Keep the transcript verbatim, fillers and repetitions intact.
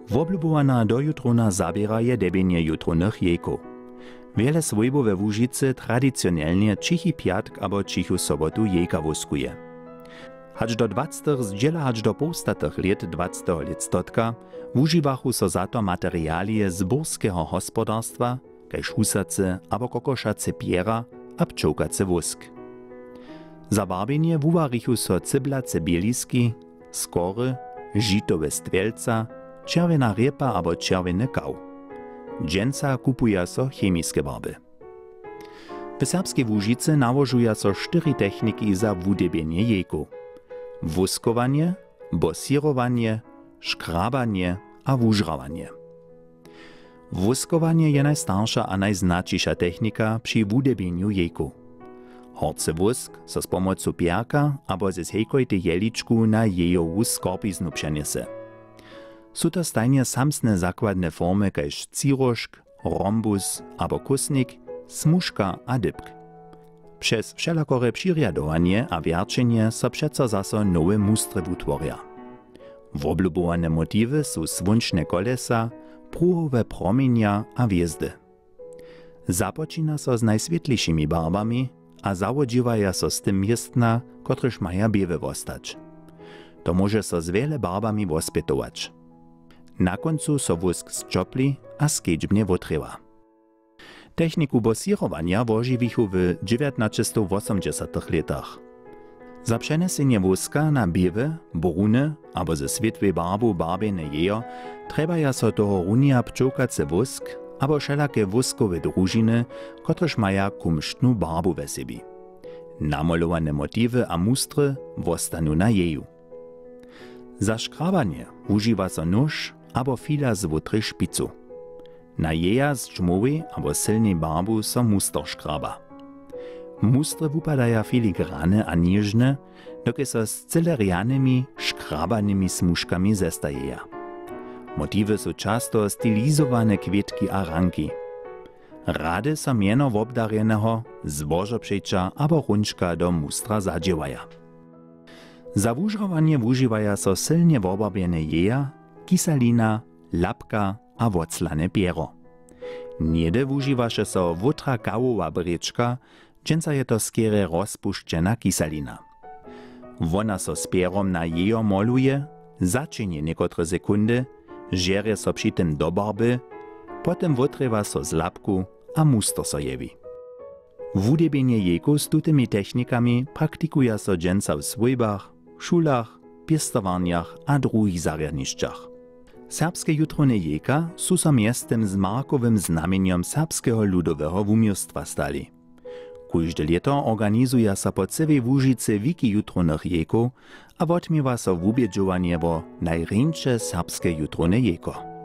Woblubowana dojutrona zabiera je debjenje jutronych jejków. Wiele swojbo we Łužicy tradycjonalnie cichy piatk abo cichu sobotu jejka woskuje. Hacz do dwacetych z dziela hacz do powstatych lat dwacetego listotka wužiwachu so za to materialie z burskeho hospodarstwa, kaž husace abo kokoszace piera a pčołkace wosk. Za barbienie wuwarichu so cyblace bieliski, skory, žitowe stwielca, czerwona repa abo czerwony kał. Dżęca kupuja so chemiske barby. W serbskiej Łužicy nałożuja so cztery techniki za wudebienie jejku. Woskowanie, bosirowanie, szkrabanie a wużrawanie. Woskowanie je najstarsza a najznačisza technika przy wudebieniu jejku. Horce wosk so z pomocą pierka abo ze zhejkojte jeličku na jejowu skorpiznu přenese. Su to stajnie samsne zakładne formy kaž cirošk, rhombus abo kusnik, smuška a dybk. Przez wszelakore přirjadowanie a wierčenie so přeco zaso nowe mustry wutworja. Woblubowane motywy su swunčne kolesa, pruhowe promienia a wjezdy. Započina so z najswietlejszymi barbami a zawodziwaja so z tym miestna, kotryż maja biewe wostać. To może so z wiele barbami wospytować. Na końcu so wosk zczopli a skedźbnie wotrywa. Techniku bosirowania wožiwichu w dziewiętnaście osiemdziesiątych latach. Za przenesenie woska na biewe, brune abo ze svetwej barbu barbiene jejo trebaja so toho runia pčołkace wosk abo wszelakie woskowe družiny, kotrež maja kumštnu barbu we sebi. Namalowane motywy a mustry wostanu na jeju. Za škrabanie užiwa so nóż abo fila z wotry špicu. Na jeja z čmowej abo silnej barbu so muster škraba. Mustry wupadaja filigrane a nižne, doke so z celerianymi, škrabanymi smuškami zestajeja. Motywy są często stylizowane kwietki a ranki. Rady so mieno wobdarjenego, zbożoprzecza abo runčka do mustra zadziewaja. Za wużrowanie wužiwaja so silnie wobarbiene jeja, kiselina, lapka a woclane piero. Niede wužiwaše so wotra kawowa brečka, dżęca je to skierę rozpuščena kiselina. Wona so z pierom na jejo moluje, zaczynie niekotre sekundy, žerie so przy tym do barby, potem wotrywa so z lapku a muster so jewi. Wudebienie jejku z tutymi technikami praktikuja so dżęca w swojbach, szulach, piestowarniach a drugich zarjadnišćach. Serbskie jutrone jejka su so miestem z markowym znamieniem serbskiego ludowego wumiostwa stali. Kóžde leto organizuje so po całej Łužicy wiki jutronych jejków, a wotmiewa so wubědžovanje wo najrjeńsze serbskie jutrone jejko.